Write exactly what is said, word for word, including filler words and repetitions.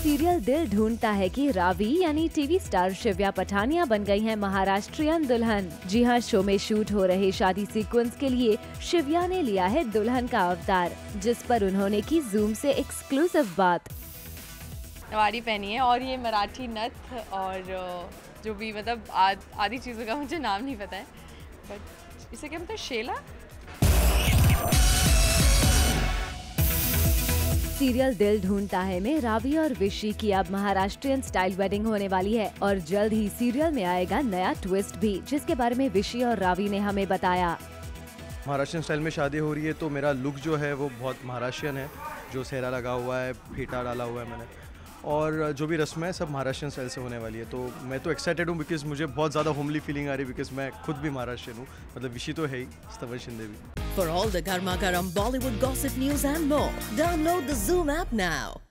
Serial दिल ढूंढता है कि रावी यानी टीवी स्टार शिव्या पठानिया बन गई हैं महाराष्ट्रियन दुल्हन। जी हां, शो में शूट हो रहे शादी सीक्वेंस के लिए शिव्या ने लिया है दुल्हन का अवतार, जिस पर उन्होंने की जूम से एक्सक्लूसिव बात। नवारी पहनी है और ये मराठी नथ और जो भी मतलब आद, आधी चीज़ों का मुझे नाम नहीं पता है, बट इसे क्या मतलब शेला। सीरियल दिल ढूंढता है में रावी और विशी की अब महाराष्ट्रियन स्टाइल वेडिंग होने वाली है और जल्द ही सीरियल में आएगा नया ट्विस्ट भी, जिसके बारे में विशी और रावी ने हमें बताया। महाराष्ट्रियन स्टाइल में शादी हो रही है तो मेरा लुक जो है वो बहुत महाराष्ट्रियन है, जो सेहरा लगा हुआ है, फेटा डाला हुआ है मैंने, और जो भी रस्म है सब महाराष्ट्रियन स्टाइल से होने वाली है। तो मैं तो एक्साइटेड हूँ बिकॉज मुझे बहुत ज़्यादा होमली फीलिंग आ रही है, बिकॉज मैं खुद भी महाराष्ट्रियन हूँ, मतलब विशी तो है ही, स्तवर शिंदे भी। For all the Garma Garam Bollywood gossip news and more, download the Zoom app now.